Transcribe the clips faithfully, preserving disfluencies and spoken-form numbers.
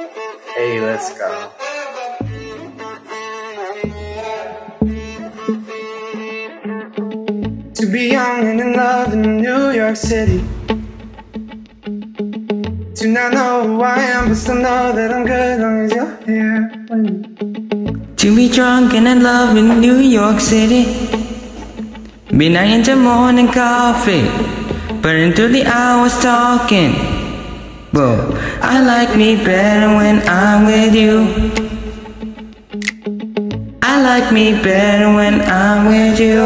Hey, let's go. To be young and in love in New York City, to not know who I am but still know that I'm good as long as you're here with me. To be drunk and in love in New York City, midnight into morning coffee, burning through the hours talking. Whoa, I like me better when I'm with you. I like me better when I'm with you.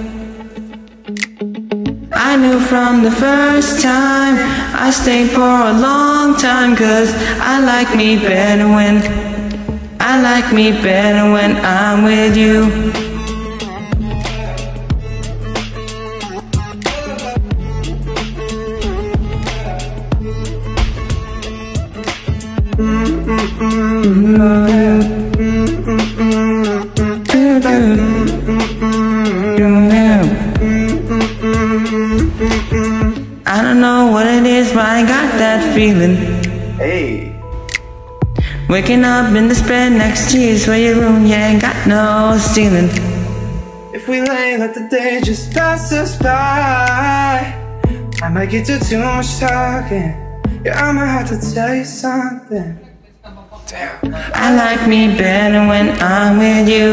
I knew from the first time I stayed for a long time, 'cause I like me better when I like me better when I'm with you. I don't know what it is, but I got that feeling. Hey. Waking up in this bed next to you, swear your room, yeah, ain't got no ceiling. If we lay, let the day just pass us by. I might get to too much talking. Yeah, I might have to tell you something. Damn. I like me better when I'm with you.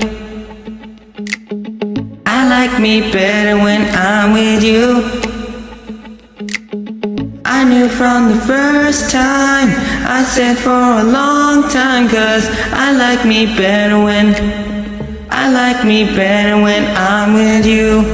I like me better when I'm with you. I knew from the first time I said for a long time, 'cause I like me better when I like me better when I'm with you.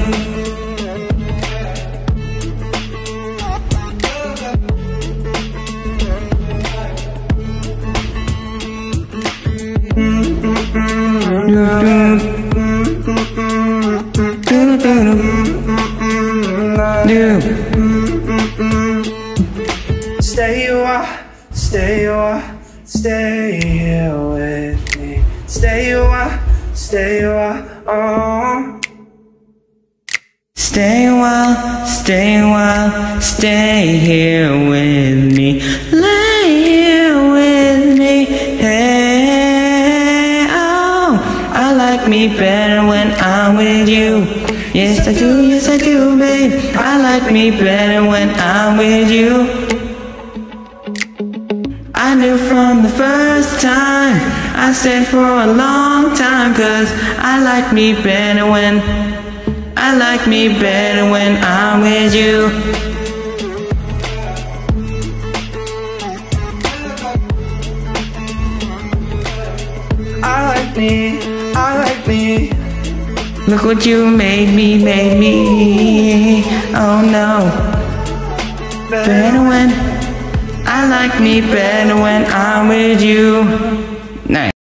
Stay a while, stay a while, stay here with me. Stay a while, stay a while, oh. Stay a while, stay a while, stay here with me. Lay here with me, hey, oh. I like me better when I'm with you. Yes I do, yes I do, babe. I like me better when I'm with you. I knew from the first time I said for a long time, 'cause I like me better when I like me better when I'm with you. I like me, I like me. Look what you made me, made me. Oh no. Better when I like me better when I'm with you. Nice.